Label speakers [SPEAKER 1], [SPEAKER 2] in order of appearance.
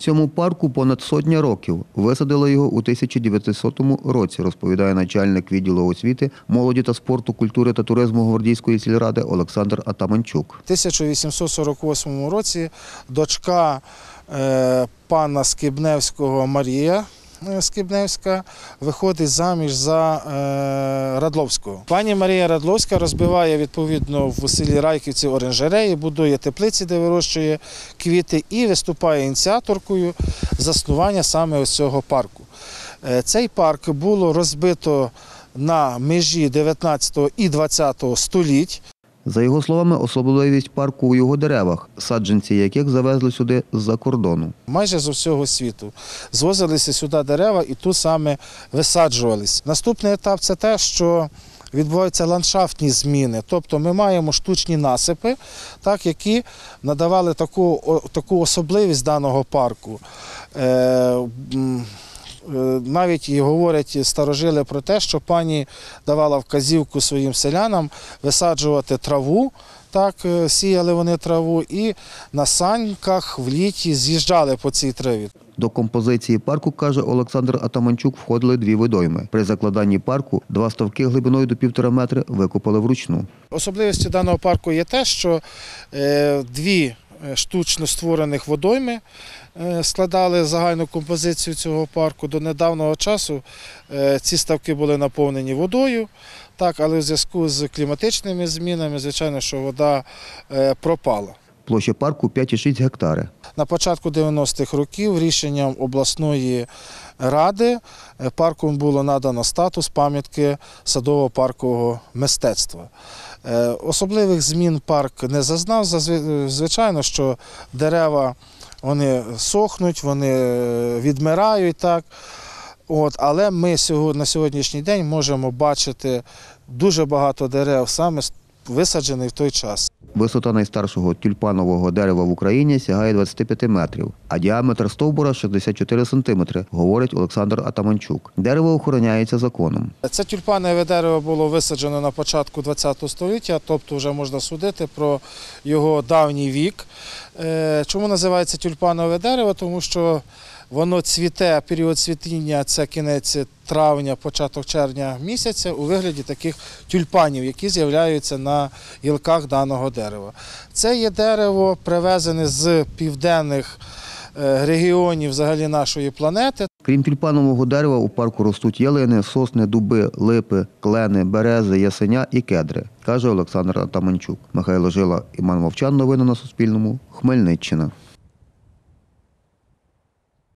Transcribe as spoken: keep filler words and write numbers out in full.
[SPEAKER 1] Цьому парку понад сотня років. Висадили його у тисяча дев'ятсотому році, розповідає начальник відділу освіти, молоді та спорту, культури та туризму Гвардійської сільради Олександр Атаманчук.
[SPEAKER 2] У тисяча вісімсот сорок восьмому році дочка е, пана Скибневського Марія Скибневська виходить заміж за е, Радловського. Пані Марія Радловська розбиває відповідно в селі Райківці оранжереї, будує теплиці, де вирощує квіти, і виступає ініціаторкою заснування саме ось цього парку. Е, цей парк було розбито на межі дев'ятнадцятого і двадцятого століть.
[SPEAKER 1] За його словами, особливість парку у його деревах, саджанці яких завезли сюди з-за кордону.
[SPEAKER 2] Майже з усього світу звозилися сюди дерева і тут саме висаджувалися. Наступний етап – це те, що відбуваються ландшафтні зміни. Тобто ми маємо штучні насипи, так, які надавали таку, таку особливість даного парку. Е, Навіть і говорять старожили про те, що пані давала вказівку своїм селянам висаджувати траву, так, сіяли вони траву, і на саньках в літі з'їжджали по цій траві.
[SPEAKER 1] До композиції парку, каже Олександр Атаманчук, входили дві водойми. При закладанні парку два ставки глибиною до півтора метри викопали вручну.
[SPEAKER 2] Особливістю даного парку є те, що дві штучно створених водойми складали загальну композицію цього парку. До недавнього часу ці ставки були наповнені водою, так, але в зв'язку з кліматичними змінами, звичайно, що вода пропала.
[SPEAKER 1] Площа парку п'ять цілих шість гектари.
[SPEAKER 2] На початку дев'яностих років рішенням обласної ради парку було надано статус пам'ятки садово-паркового мистецтва. Особливих змін парк не зазнав. Звичайно, що дерева вони сохнуть, вони відмирають, так. От, але ми на сьогоднішній день можемо бачити дуже багато дерев, саме висаджених в той час.
[SPEAKER 1] Висота найстаршого тюльпанового дерева в Україні сягає двадцяти п'яти метрів, а діаметр стовбура – шістдесят чотири сантиметри, говорить Олександр Атаманчук. Дерево охороняється законом.
[SPEAKER 2] Це тюльпанове дерево було висаджено на початку ХХ століття, тобто вже можна судити про його давній вік. Чому називається тюльпанове дерево? Тому що воно цвіте, період цвітіння – це кінець травня, початок червня місяця у вигляді таких тюльпанів, які з'являються на гілках даного дерева. Це є дерево, привезене з південних регіонів взагалі нашої планети.
[SPEAKER 1] Крім тюльпанового дерева, у парку ростуть ялини, сосни, дуби, липи, клени, берези, ясеня і кедри, каже Олександр Атаманчук. Михайло Жила, Іман Мовчан. Новини на Суспільному. Хмельниччина.